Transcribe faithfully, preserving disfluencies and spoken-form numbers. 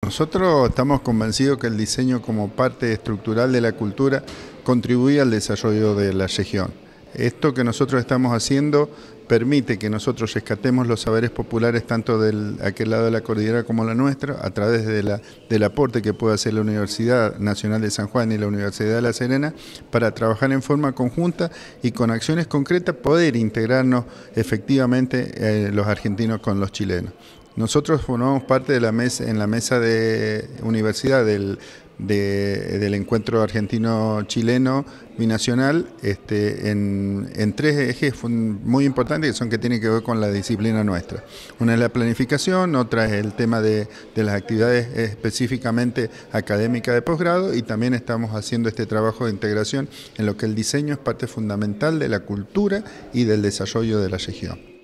Nosotros estamos convencidos que el diseño como parte estructural de la cultura contribuye al desarrollo de la región. Esto que nosotros estamos haciendo permite que nosotros rescatemos los saberes populares tanto de aquel lado de la cordillera como la nuestra, a través de la, del aporte que puede hacer la Universidad Nacional de San Juan y la Universidad de La Serena, para trabajar en forma conjunta y con acciones concretas poder integrarnos efectivamente eh, los argentinos con los chilenos. Nosotros formamos parte de la mesa, en la mesa de universidad del, de, del encuentro argentino-chileno binacional este, en, en tres ejes muy importantes que son que tienen que ver con la disciplina nuestra. Una es la planificación, otra es el tema de, de las actividades específicamente académicas de posgrado, y también estamos haciendo este trabajo de integración en lo que el diseño es parte fundamental de la cultura y del desarrollo de la región.